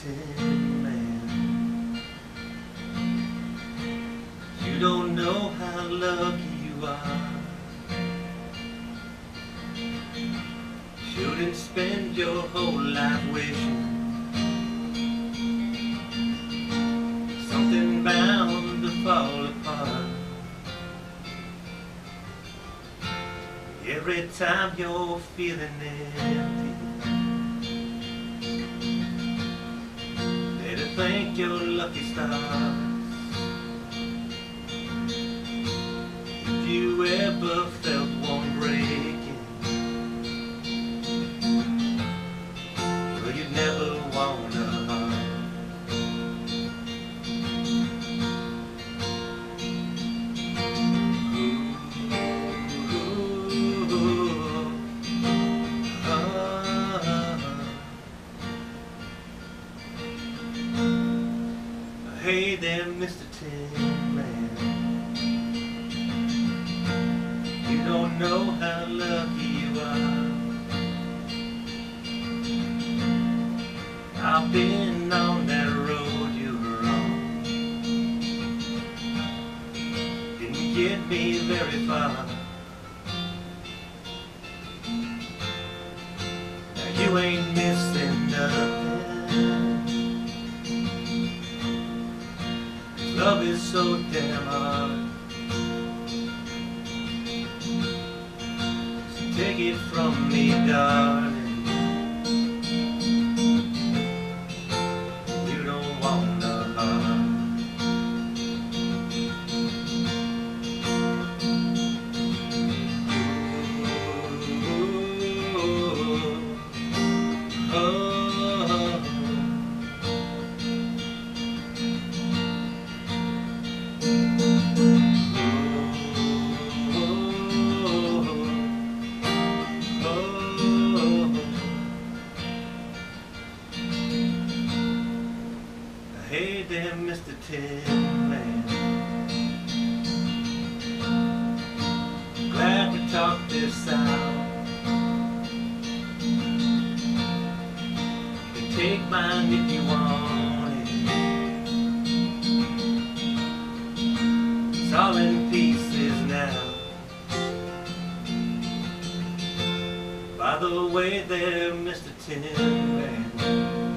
Tin Man. You don't know how lucky you are. Shouldn't spend your whole life wishing something bound to fall apart. Every time you're feeling empty, better thank your lucky stars. If you ever felt one breaking, well, you'd never want a heart. Hey there, Mr. Tin Man. You don't know how lucky you are. I've been on that road you were on. Didn't get me very far. Now you ain't missing nothing. Love is so damn hard. So take it from me, darling, you don't want a heart. Hey there, Mr. Tin Man. Glad we talked this out. You can take mine if you want it. It's all in pieces now. By the way there, Mr. Tin Man,